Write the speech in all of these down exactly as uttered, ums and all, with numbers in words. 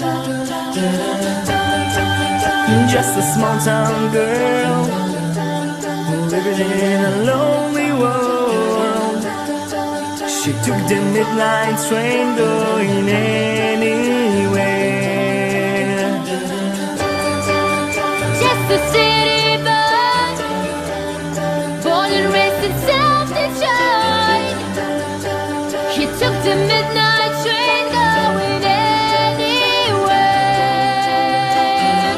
Just a small town girl living in a lonely world. She took the midnight train going anywhere. Just a city boy, born and raised in South-Detroit. He took the midnight train going anywhere.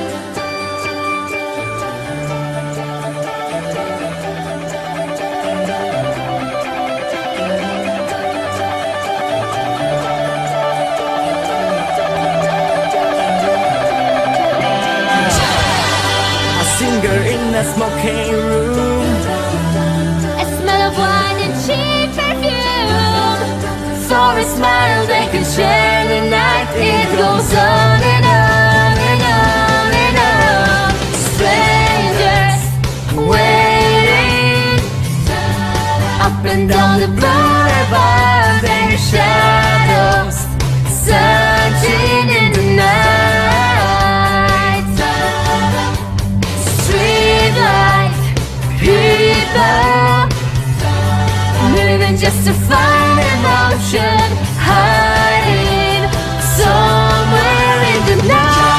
A singer in a smoking room, A smell of wine and cheap perfume. for a smile they can share the night. It goes on and on and on and on. Strangers waiting up and down the boulevard, their shadows searching in the night. Streetlight people living just to find emotion, hiding somewhere in the night.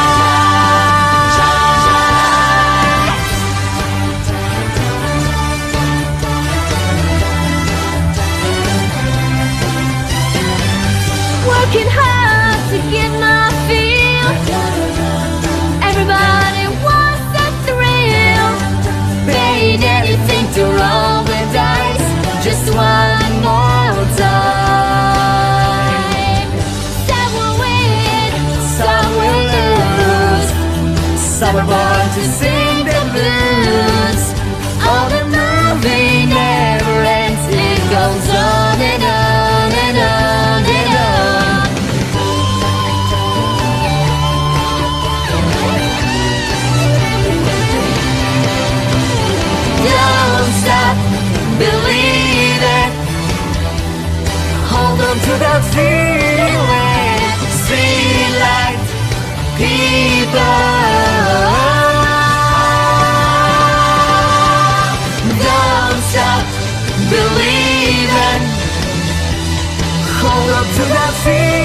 Working hard to get my feel. Everybody wants a thrill. Paying anything to roll the dice just one more time. Some will win, Some will lose, some are born to sing the blues. Oh, the movie never ends, it goes on and on and on and on. Don't stop believing, hold on to that feeling. Streetlight people, don't stop believing, hold on to that feeling.